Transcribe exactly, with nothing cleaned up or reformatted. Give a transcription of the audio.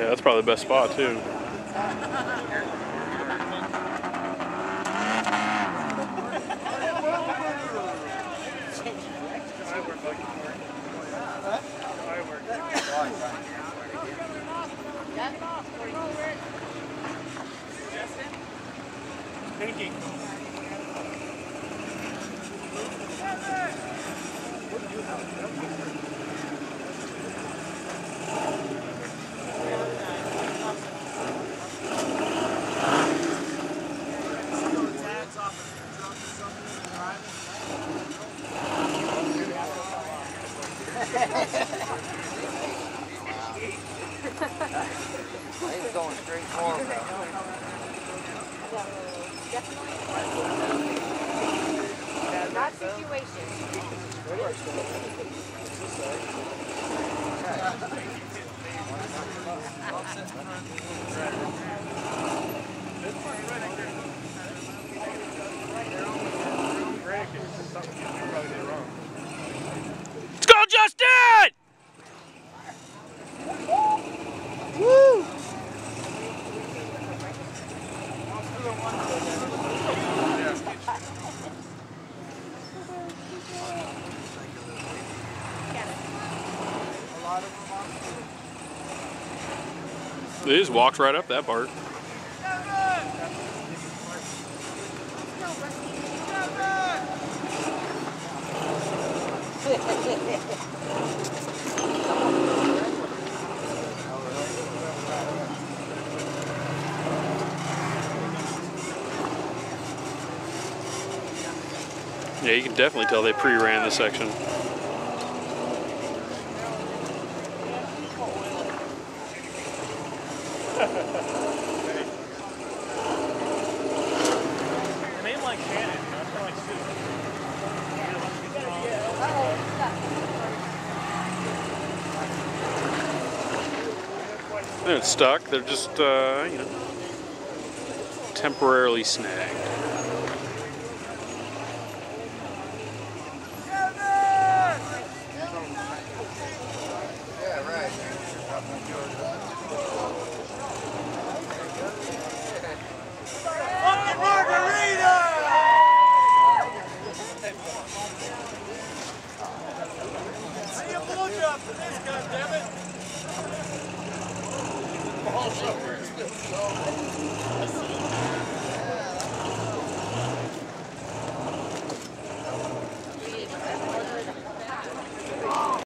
Yeah, that's probably the best spot too. Pinky. He's going straight forward. That situation. Let's go, Justin! Woo! They just walked right up that part. Yeah, you can definitely tell they pre-ran this section. Name like Shannon, not kind of like Sue. They're not stuck. They're just, uh, you know, temporarily snagged. Yeah, right. Fucking margarita! See a blowjob for this, goddammit!